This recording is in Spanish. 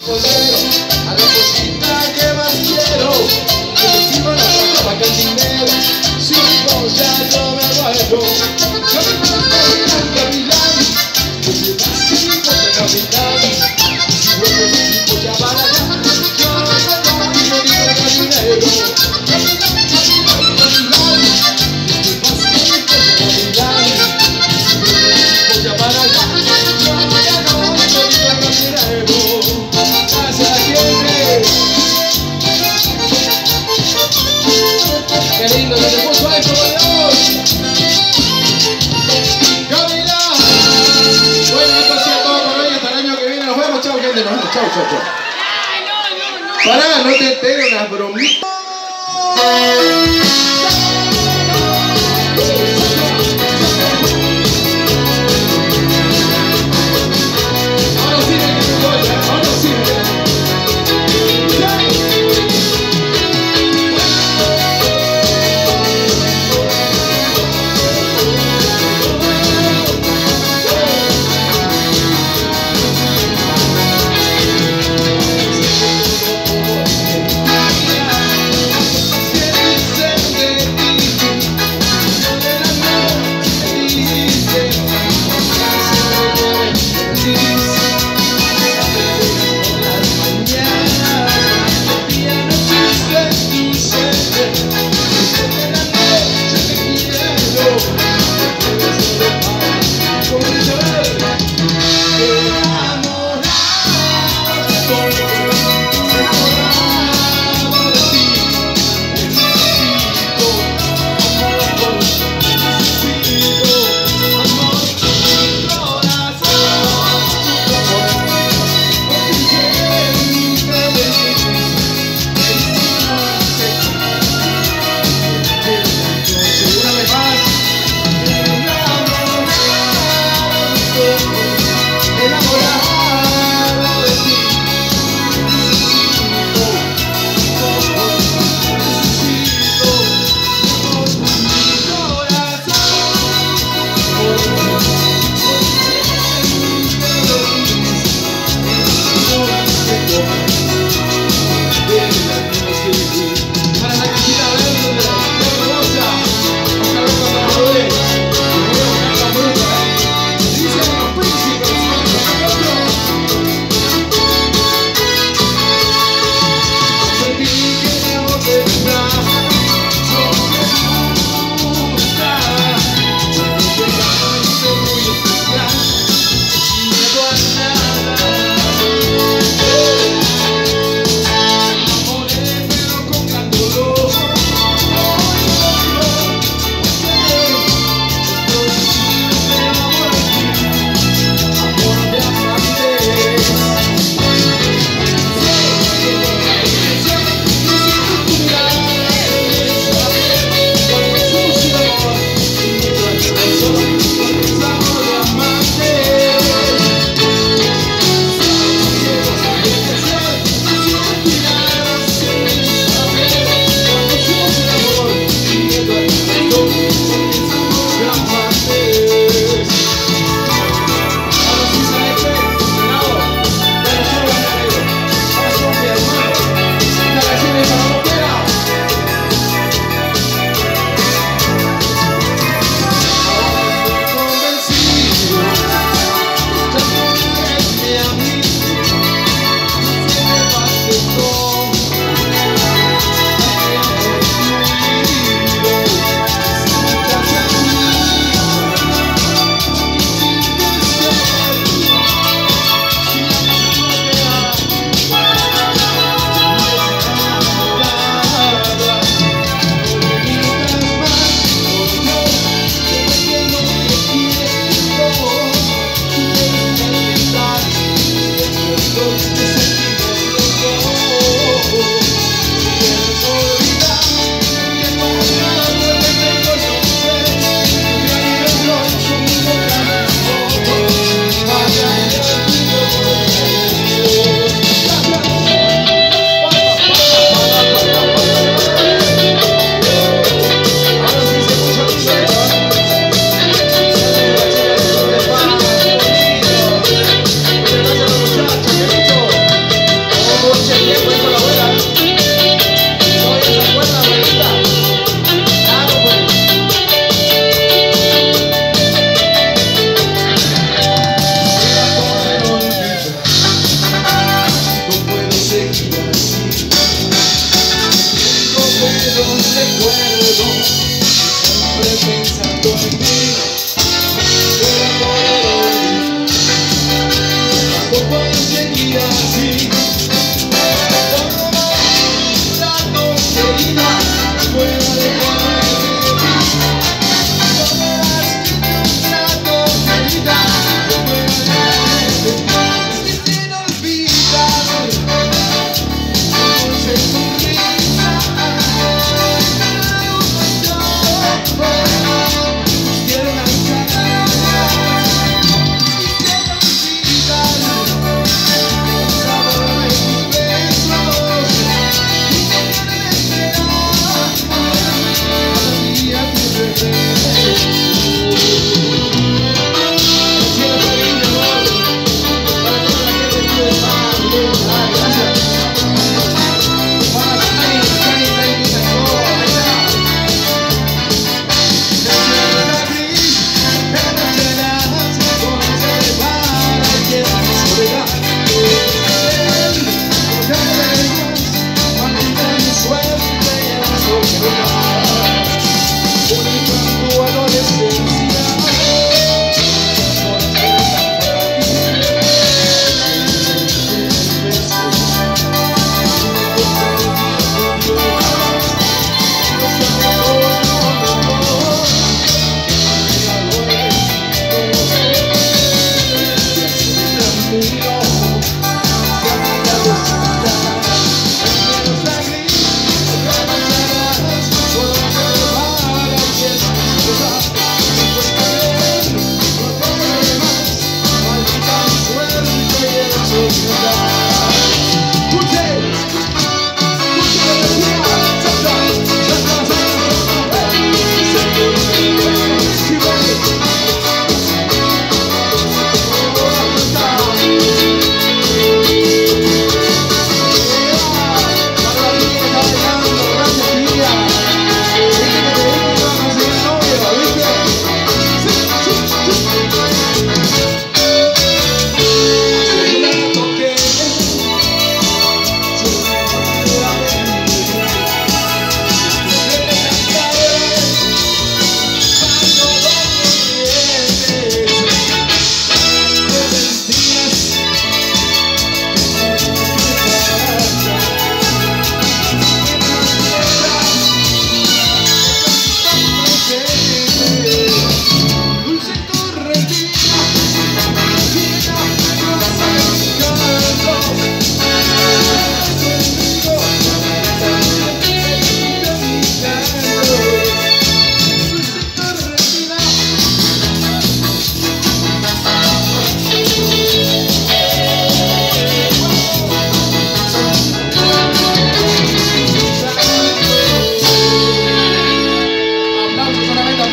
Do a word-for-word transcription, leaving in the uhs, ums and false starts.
A la cosita que más quiero, que encima la saca que el dinero, si vos ya yo me muero. Yo me encuentro en la capital, yo soy básico de capital, si vuelvo mi tipo ya para allá, yo no voy a morir de caminero. Yo me encuentro en la capital, yo soy básico de capital, si vuelvo mi tipo ya para allá, yo ya no voy a morir de caminero. Qué lindo, se te puso esto, por Dios. Camila. Bueno, esto ha sido todo por hoy. Hasta el año que viene. Nos vemos. Chao, gente. Nos vemos. Chao, chao, chao. No, no, no. Pará, no te enteres unas bromitas. recuerdo, siempre pensando en ti, para poder olvidar. No puedo seguir así.